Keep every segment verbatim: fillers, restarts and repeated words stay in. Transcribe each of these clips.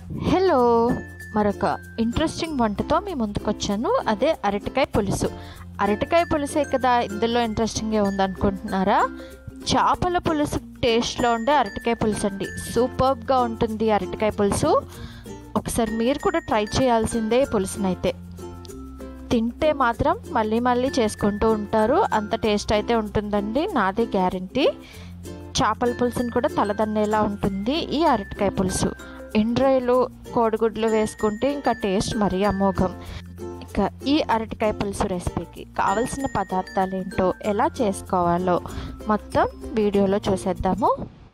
Hello, మరొక interesting వంటతో మీ ముందుకు వచ్చాను. అదే అరటికాయ పులుసు. అరటికాయ పులుసే కదా ఇందులో ఇంట్రెస్టింగ్గా ఉందనుకుంటున్నారా? చేపల పులుసు టేస్ట్లో ఉండే అరటికాయ పులుసు అండి. సూపర్బ్గా ఉంటుంది అరటికాయ పులుసు. ఒకసారి మీరు కూడా ట్రై చేయాల్సిందే ఈ పులుసునైతే. తింటే మాత్రం మళ్ళీ మళ్ళీ చేసుకుంటూ ఉంటారు, అంత టేస్ట్ అయితే ఉంటుందండి, నాదే గ్యారంటీ. చేపల పులుసుని కూడా తలదన్నేలా ఉంటుంది ఈ అరటికాయ పులుసు. ఎండ్రాయిలు కోడిగుడ్లు వేసుకుంటే ఇంకా టేస్ట్ మరీ అమోఘం. ఇక ఈ అరటికాయ పులుసు రెసిపీకి కావలసిన పదార్థాలు ఏంటో, ఎలా చేసుకోవాలో మొత్తం వీడియోలో చూసేద్దాము.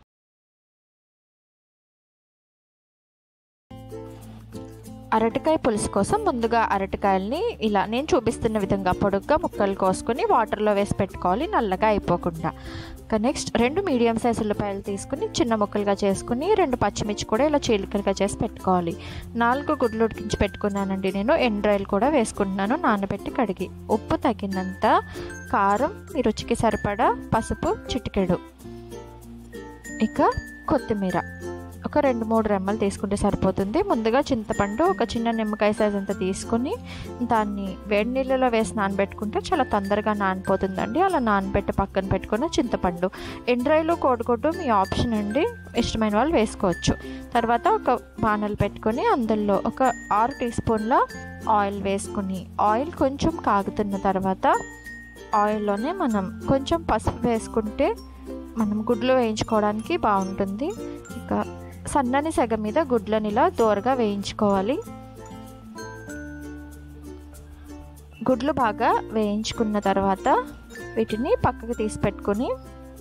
అరటికాయ పులుసు కోసం ముందుగా అరటికాయల్ని ఇలా నేను చూపిస్తున్న విధంగా పొడుగ్గా ముక్కలు కోసుకొని వాటర్లో వేసి పెట్టుకోవాలి, నల్లగా అయిపోకుండా. ఇంకా నెక్స్ట్ రెండు మీడియం సైజు ఉల్లిపాయలు తీసుకుని చిన్న ముక్కలుగా చేసుకుని, రెండు పచ్చిమిర్చి కూడా ఇలా చీలికలుగా చేసి పెట్టుకోవాలి. నాలుగు గుడ్లు ఉడికించి పెట్టుకున్నానండి నేను. ఎండ్రాయిల్ కూడా వేసుకుంటున్నాను నానబెట్టి కడిగి. ఉప్పు తగినంత, కారం మీ రుచికి సరిపడా, పసుపు చిటికెడు, ఇక కొత్తిమీర ఒక రెండు మూడు రెమ్మలు తీసుకుంటే సరిపోతుంది. ముందుగా చింతపండు ఒక చిన్న నిమ్మకాయ సైజ్ అంతా తీసుకొని దాన్ని వేడి నీళ్ళలో వేసి నానబెట్టుకుంటే చాలా తొందరగా నానిపోతుందండి. అలా నానబెట్టి పక్కన పెట్టుకున్న చింతపండు. ఎండ్రాయిలు కోడిగుడ్డు మీ ఆప్షన్ అండి, ఇష్టమైన వాళ్ళు వేసుకోవచ్చు. తర్వాత ఒక బాణలు పెట్టుకొని అందులో ఒక ఆరు టీ స్పూన్ల ఆయిల్ వేసుకుని, ఆయిల్ కొంచెం కాగుతున్న తర్వాత ఆయిల్లోనే మనం కొంచెం పసుపు వేసుకుంటే మనం గుడ్లు వేయించుకోవడానికి బాగుంటుంది. ఇక సన్నని సెగ మీద గుడ్లను ఇలా దోరగా వేయించుకోవాలి. గుడ్లు బాగా వేయించుకున్న తర్వాత వీటిని పక్కకు తీసి పెట్టుకొని,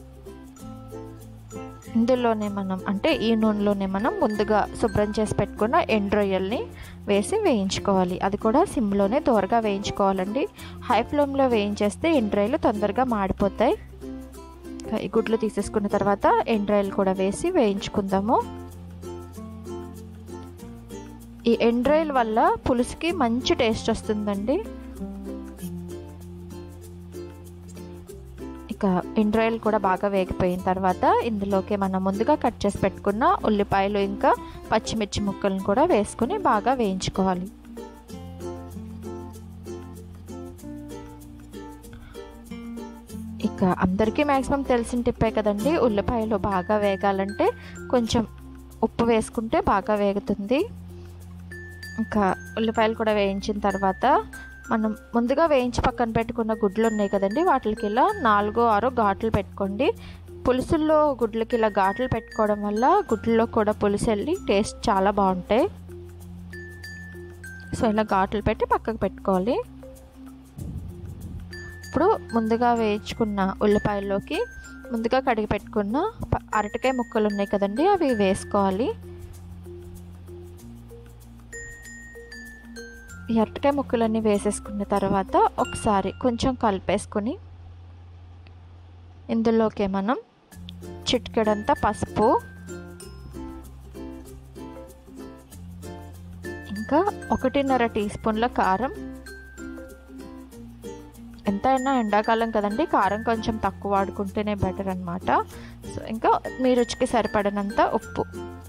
ఇందులోనే మనం అంటే ఈ నూనెలోనే మనం ముందుగా శుభ్రం చేసి పెట్టుకున్న ఎండ్రొయ్యల్ని వేసి వేయించుకోవాలి. అది కూడా సిమ్లోనే దోరగా వేయించుకోవాలండి. హై ఫ్లేమ్లో వేయించేస్తే ఎండ్రాయిలు తొందరగా మాడిపోతాయి. ఈ గుడ్లు తీసేసుకున్న తర్వాత ఎండ్రాయిల్ కూడా వేసి వేయించుకుందాము. ఈ ఎండ్రాయిల్ వల్ల పులుసుకి మంచి టేస్ట్ వస్తుందండి. ఇక ఎండ్రాయిల్ కూడా బాగా వేగిపోయిన తర్వాత ఇందులోకి మనం ముందుగా కట్ చేసి పెట్టుకున్న ఉల్లిపాయలు ఇంకా పచ్చిమిర్చి ముక్కలను కూడా వేసుకుని బాగా వేయించుకోవాలి. ఇక అందరికీ మ్యాక్సిమం తెలిసిన టిప్పే కదండి, ఉల్లిపాయలు బాగా వేగాలంటే కొంచెం ఉప్పు వేసుకుంటే బాగా వేగుతుంది. ఇంకా ఉల్లిపాయలు కూడా వేయించిన తర్వాత మనం ముందుగా వేయించి పక్కన పెట్టుకున్న గుడ్లు ఉన్నాయి కదండి, వాటికి ఇలా నాలుగో ఆరో ఘాట్లు పెట్టుకోండి. పులుసుల్లో గుడ్లకి ఇలా ఘాట్లు పెట్టుకోవడం వల్ల గుడ్లలో కూడా పులుసు వెళ్ళి టేస్ట్ చాలా బాగుంటాయి. సో ఇలా ఘాట్లు పెట్టి పక్కకు పెట్టుకోవాలి. ఇప్పుడు ముందుగా వేయించుకున్న ఉల్లిపాయల్లోకి ముందుగా కడిగి పెట్టుకున్న అరటికాయ ముక్కలు ఉన్నాయి కదండి, అవి వేసుకోవాలి. ఈ అరటికాయ ముక్కలన్నీ వేసేసుకున్న తర్వాత ఒకసారి కొంచెం కలిపేసుకొని ఇందులోకి మనం చిటికెడంతా పసుపు, ఇంకా ఒకటిన్నర టీ స్పూన్ల కారం. ఎంతైనా ఎండాకాలం కదండి, కారం కొంచెం తక్కువ వాడుకుంటేనే బెటర్ అనమాట. సో ఇంకా మీ రుచికి సరిపడినంత ఉప్పు.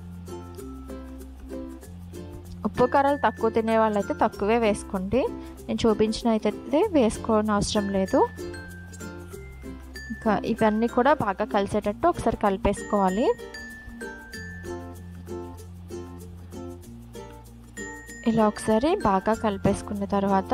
ఉప్పు కారాలు తక్కువ తినే వాళ్ళైతే తక్కువే వేసుకోండి, నేను చూపించిన అయితే వేసుకోని అవసరం లేదు. ఇంకా ఇవన్నీ కూడా బాగా కలిసేటట్టు ఒకసారి కలిపేసుకోవాలి. ఇలా ఒకసారి బాగా కలిపేసుకున్న తర్వాత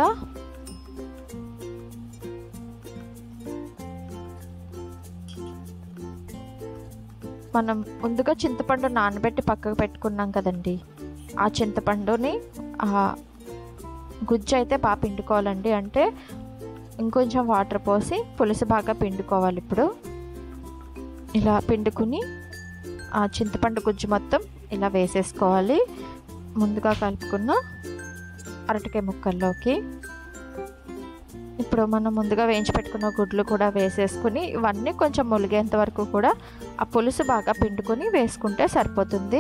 మనం ముందుగా చింతపండు నానబెట్టి పక్కకు పెట్టుకున్నాం కదండి, ఆ చింతపండుని గుజ్జు అయితే బాగా పిండుకోవాలండి. అంటే ఇంకొంచెం వాటర్ పోసి పులుసు బాగా పిండుకోవాలి. ఇప్పుడు ఇలా పిండుకుని ఆ చింతపండు గుజ్జు మొత్తం ఇలా వేసేసుకోవాలి ముందుగా కలుపుకున్న అరటికాయ ముక్కల్లోకి. ఇప్పుడు మనం ముందుగా వేయించి పెట్టుకున్న గుడ్లు కూడా వేసేసుకుని ఇవన్నీ కొంచెం ములిగేంత వరకు కూడా ఆ పులుసు బాగా పిండుకొని వేసుకుంటే సరిపోతుంది.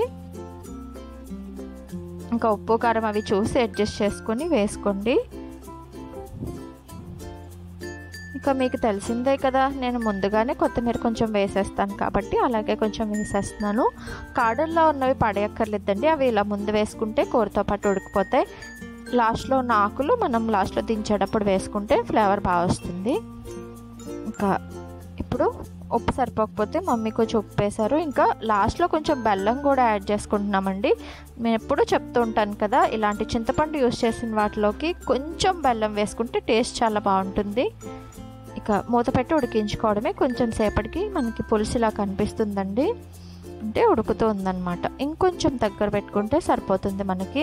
ఇంకా ఉప్పు కారం అవి చూసి అడ్జస్ట్ చేసుకొని వేసుకోండి. ఇక ఇంకా మీకు తెలిసిందే కదా, నేను ముందుగానే కొత్తిమీర కొంచెం వేసేస్తాను కాబట్టి అలాగే కొంచెం వేసేస్తున్నాను. కాడల్లో ఉన్నవి పడేయక్కర్లేదండి, అవి ఇలా ముందు వేసుకుంటే కూరతో పాటు ఉడికిపోతాయి. లాస్ట్లో ఉన్న ఆకులు మనం లాస్ట్లో దించేటప్పుడు వేసుకుంటే ఫ్లేవర్ బాగా వస్తుంది. ఇంకా ఇప్పుడు ఉప్పు సరిపోకపోతే మమ్మీ కొంచెం ఉప్పు వేశారు. ఇంకా లాస్ట్లో కొంచెం బెల్లం కూడా యాడ్ చేసుకుంటున్నామండి. నేను ఎప్పుడూ చెప్తూ ఉంటాను కదా, ఇలాంటి చింతపండు యూస్ చేసిన వాటిలోకి కొంచెం బెల్లం వేసుకుంటే టేస్ట్ చాలా బాగుంటుంది. ఇక మూత పెట్టి ఉడికించుకోవడమే. కొంచెం సేపటికి మనకి పులుసు ఇలా కనిపిస్తుందండి, అంటే ఉడుకుతూ ఉందన్నమాట. ఇంకొంచెం దగ్గర పెట్టుకుంటే సరిపోతుంది మనకి.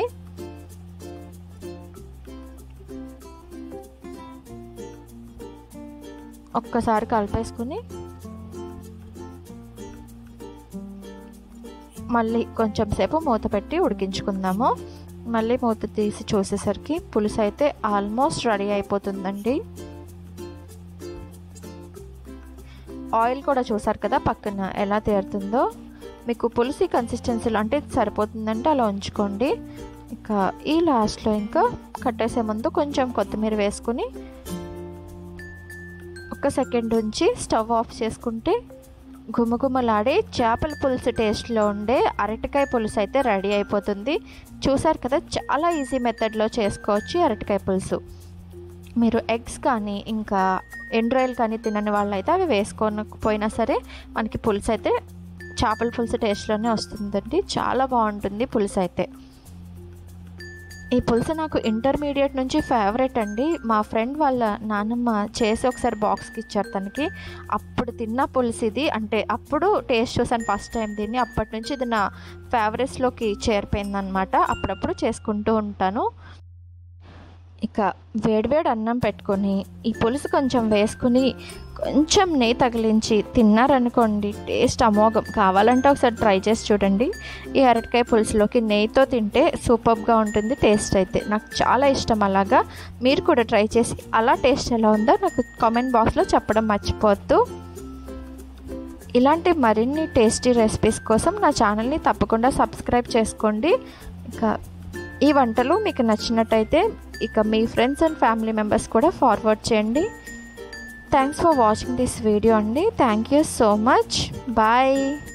ఒక్కసారి కలిపేసుకుని మళ్ళీ కొంచెం సేపు మూత పెట్టి ఉడికించుకుందాము. మళ్ళీ మూత తీసి చూసేసరికి పులుసు అయితే ఆల్మోస్ట్ రెడీ అయిపోతుందండి. ఆయిల్ కూడా చూసారు కదా పక్కన ఎలా తేరుతుందో. మీకు పులుసు కన్సిస్టెన్సీలో అంటే సరిపోతుందంటే అలా ఉంచుకోండి. ఇక ఈ లాస్ట్లో ఇంకా కట్టేసే ముందు కొంచెం కొత్తిమీర వేసుకుని ఒక్క సెకండ్ ఉంచి స్టవ్ ఆఫ్ చేసుకుంటే గుమగుమలాడే చేపల పులుసు టేస్ట్లో ఉండే అరటికాయ పులుసు అయితే రెడీ అయిపోతుంది. చూసారు కదా, చాలా ఈజీ మెథడ్లో చేసుకోవచ్చు అరటికాయ పులుసు. మీరు ఎగ్స్ కానీ ఇంకా ఎండ్రాయిల్ కానీ తినని వాళ్ళైతే అవి వేసుకోకపోయినా సరే మనకి పులుసు అయితే చేపల పులుసు టేస్ట్లోనే వస్తుందండి. చాలా బాగుంటుంది పులుసు అయితే. ఈ పులుసు నాకు ఇంటర్మీడియట్ నుంచి ఫేవరెట్ అండి. మా ఫ్రెండ్ వాళ్ళ నాన్నమ్మ చేసి ఒకసారి బాక్స్కి ఇచ్చారు తనకి. అప్పుడు తిన్న పులుసు ఇది, అంటే అప్పుడు టేస్ట్ చూసాను ఫస్ట్ టైం దీన్ని. అప్పటి నుంచి ఇది నా ఫేవరెట్స్లోకి చేరిపోయిందనమాట. అప్పుడప్పుడు చేసుకుంటూ ఉంటాను. ఇక వేడివేడి అన్నం పెట్టుకొని ఈ పులుసు కొంచెం వేసుకుని కొంచెం నెయ్యి తగిలించి తిన్నారనుకోండి, టేస్ట్ అమోఘం. కావాలంటే ఒకసారి ట్రై చేసి చూడండి. ఈ అరటికాయ పులుసులోకి నెయ్యితో తింటే సూపర్గా ఉంటుంది టేస్ట్ అయితే. నాకు చాలా ఇష్టం అలాగా. మీరు కూడా ట్రై చేసి అలా టేస్ట్ ఎలా ఉందో నాకు కామెంట్ బాక్స్లో చెప్పడం మర్చిపోవద్దు. ఇలాంటి మరిన్ని టేస్టీ రెసిపీస్ కోసం నా ఛానల్ని తప్పకుండా సబ్స్క్రైబ్ చేసుకోండి. ఇక ఈ వంటలు మీకు నచ్చినట్టయితే ఇక మీ ఫ్రెండ్స్ అండ్ ఫ్యామిలీ మెంబర్స్ కూడా ఫార్వర్డ్ చేయండి. Thanks for watching this video అండి. Thank you so much. Bye.